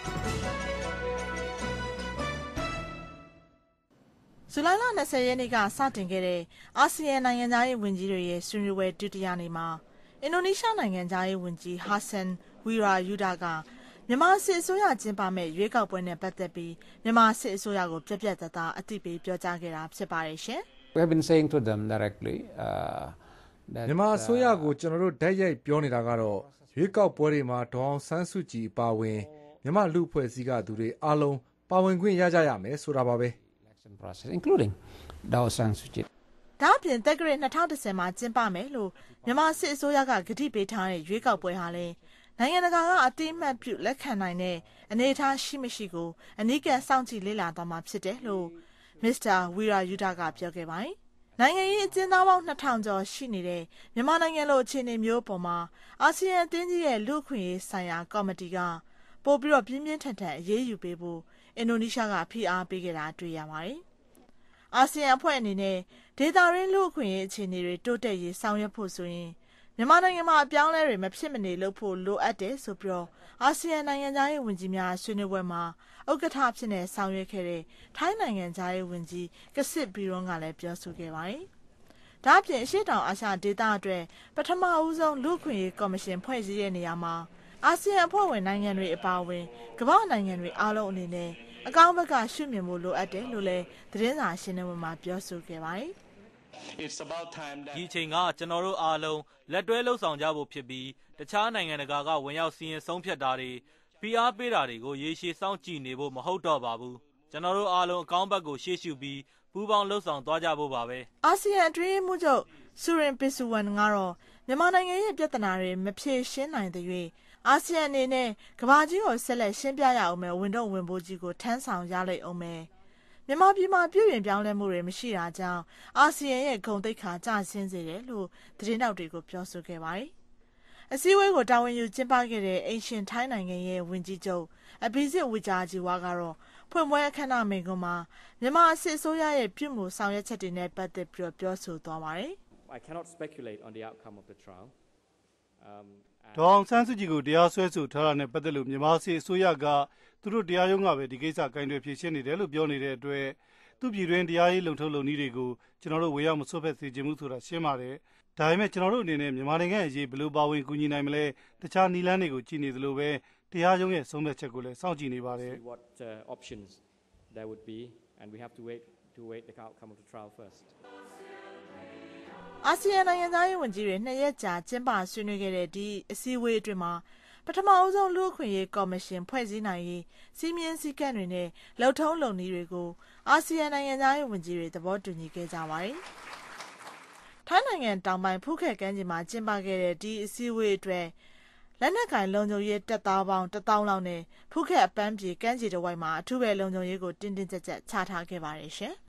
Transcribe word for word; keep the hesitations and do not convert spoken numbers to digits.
ဇူလိုင်လ၂၀ရက်နေ့ကစတင်ခဲ့တဲ့အာဆီယံနိုင်ငံသားရေးဝန်ကြီးတွေရဲ့ဆွေးနွေးပွဲဒုတိယနေ့မှာအင်ဒိုနီးရှားနိုင်ငံသားရေးဝန်ကြီးဟာဆန်ဝီရာယူဒါကမြန်မာစစ်အစိုးရကျင်းပမဲ့ရွေးကောက်ပွဲနဲ့ပတ်သက်ပြီးမြန်မာစစ်အစိုးရကိုပြက်ပြက်သားသားအသိပေးပြောကြားခဲ့တာဖြစ်ပါတယ်ရှင်။ We have been saying to them directly uh that မြန်မာအစိုးရကိုကျွန်တော်တို့ဓာတ်ရိုက်ပြောနေတာကတော့ရွေးကောက်ပွဲတွေမှာဒေါအောင်ဆန်းစုကြည်အပါအဝင်မြန်မာလူအဖွဲ့အစည်းကသူတွေအားလုံးပါဝင်ခွင့်ရကြရမယ်ဆိုတာပါပဲ process including Aung San Suu Kyi ဒါအပြင်တက္ကရာ၂၀၁၀မှာကျင်းပမယ်လို့မြန်မာစစ်အစိုးရကဂတိပေးထားတဲ့ရွေးကောက်ပွဲဟာလည်းနိုင်ငံတကာကအတိအမှတ်ပြုလက်ခံနိုင်တဲ့အနေအထားရှိမရှိကိုအနီးကပ်စောင့်ကြည့်လေ့လာသွားမှာဖြစ်တယ်လို့မစ္စတာဝီရာယူဒါကပြောခဲ့ပါတယ်။နိုင်ငံရေးအကျဉ်းသားပေါင်း၂ထောင်ကျော်ရှိနေတဲ့မြန်မာနိုင်ငံလိုအခြေအနေမျိုးပေါ်မှာအာဆီယံအသင်းကြီးရဲ့လူ့အခွင့်အရေးဆိုင်ရာကော်မတီကပို့ပြီးတော့ပြင်းပြင်းထန်ထန်အရေးယူပေးဖို့အင်ဒိုနီးရှားကဖိအားပေးခဲ့တာတွေ့ရပါတယ်။အာဆီယံအဖွဲ့အနေနဲ့ဒေသရင်းလူ့အခွင့်အရေးအခြေအနေတွေတိုးတက်ရေးဆောင်ရွက်ဖို့ဆိုရင်မြန်မာနိုင်ငံမှာအပြောင်းအလဲတွေမဖြစ်မနေလုပ်ဖို့လိုအပ်တယ်ဆိုပြီးတော့အာဆီယံနိုင်ငံသားရေးဝန်ကြီးများဆွေးနွေးပွဲမှာဥက္ကဋ္ဌဖြစ်နေဆောင်ရွက်ခဲ့တဲ့ထိုင်းနိုင်ငံသားရေးဝန်ကြီးကစစ်ဘီရွန်ကလည်းပြောဆိုခဲ့ပါတယ်။ဒါ့အပြင်အရှေ့တောင်အာရှဒေသအတွက်ပထမဦးဆုံးလူ့အခွင့်အရေးကော်မရှင်ဖွဲ့စည်းတဲ့နေရာမှာအာဆီယံအဖွဲ့ဝင်နိုင်ငံတွေအပါအဝင်ကမ္ဘာနိုင်ငံတွေအားလုံးအနေနဲ့အကောင်းဘက်ကရှုမြင်ဖို့လိုအပ်တယ်လို့လည်းသတင်းစာရှင်းလင်းပွဲမှာပြောဆိုခဲ့ပါတယ်။ It's about time that ဒီချိန်ကကျွန်တော်တို့အားလုံးလက်တွဲလှုပ်ဆောင်ကြဖို့ဖြစ်ပြီးတခြားနိုင်ငံတကာကဝင်ရောက်စီရင်ဆုံးဖြတ်တာတွေဖိအားပေးတာတွေကိုရေရှည်စောင့်ကြည့်နေဖို့မဟုတ်တော့ပါဘူးကျွန်တော်တို့အားလုံးအကောင်းဘက်ကိုရှေ့ရှုပြီးပူးပေါင်းလှုပ်ဆောင်သွားကြဖို့ပါပဲအာဆီယံအတွင်းမှုချုပ်ဆူရင်ပစ်ဆူဝန်ကတော့မြန်မာနိုင်ငံရဲ့ပြဿနာတွေမဖြေရှင်းနိုင်တဲ့၍အာဆီယံအနေနဲ့ကမ္ဘာကြီးကိုဆက်လက်ရှင်းပြရအောင်မယ်ဝန်တော့ဝန်ပိုးကြီးကိုထမ်းဆောင်ရလိမ့်အောင်မယ်မြန်မာပြည်မှာပြည်ပြင်ပြောင်းလဲမှုတွေမရှိတာကြောင့်အာဆီယံရဲ့ဂုဏ်သိက္ခာကျဆင်းစေတယ်လို့သတင်းတောက်တွေကိုပြောဆိုခဲ့ပါတယ်။အစည်းအဝေးကိုတာဝန်ယူကျင်းပခဲ့တဲ့အိမ်ရှင်ထိုင်းနိုင်ငံရဲ့ဝန်ကြီးချုပ်အဘိစစ်ဝီဂျာဂျီဝါကတော့ဖွင့်ပွဲအခမ်းအနားမိန့်ခွန်းမှာမြန်မာအစစ်အစိုးရရဲ့ပြုမှုဆောင်ရွက်ချက်တွေနဲ့ပတ်သက်ပြီးပြောဆိုသွားပါတယ်။ I cannot speculate on the outcome of the trial. Um ဒေါအောင်ဆန်းစုကြည်ကိုတရားစွဲဆိုထားတာနဲ့ပတ်သက်လို့မြန်မာစစ်အစိုးရကသူတို့တရားရုံးကပဲဒီကိစ္စကိုင်တွယ်ဖြေရှင်းနေတယ်လို့ပြောနေတဲ့အတွက်သူပြည်တွင်းတရားရေးလုံထုံးလုံနည်းတွေကိုကျွန်တော်တို့ဝေရောက်မစွတ်ဖက်စေချင်ဘူးဆိုတာရှင်းပါတယ်။ဒါပေမဲ့ကျွန်တော်တို့အနေနဲ့မြန်မာနိုင်ငံရဲ့အရေးဘယ်လိုပါဝင်ကူညီနိုင်မလဲတခြားနည်းလမ်းတွေကိုကြည့်နေသလိုပဲတရားရုံးရဲ့ဆုံးဖြတ်ချက်ကိုလည်းစောင့်ကြည့်နေပါတယ်။ What uh, options there would be and we have to wait to wait the outcome of the trial first. အာဆီယံနိုင်ငံသားရေးဝန်ကြီးတွေနှစ်ရက်ကြာကျင်းပဆွေးနွေးခဲ့တဲ့ဒီအစည်းအဝေးအတွင်းမှာပထမအဆုံးလူ့အခွင့်အရေးကော်မရှင်ဖွဲ့စည်းနိုင်ရေးစီမင်းစည်းကမ်းတွေနဲ့လုံထုံးလုံနည်းတွေကိုအာဆီယံနိုင်ငံသားရေးဝန်ကြီးတွေသဘောတူညီခဲ့ကြပါတယ်။ထိုင်းနိုင်ငံတောင်ပိုင်းဖူးခက်ကမ်းခြေမှာကျင်းပခဲ့တဲ့ဒီအစည်းအဝေးအတွက်လက်နက်ကိုင်လုံခြုံရေးတပ်သားပေါင်းတစ်သောင်းလောက်နဲ့ဖူးခက်အပန်းပြေကမ်းခြေတစ်ဝိုက်မှာအထူးပဲလုံခြုံရေးကိုတင်းတင်းကြပ်ကြပ်ချထားခဲ့ပါတယ်ရှင်။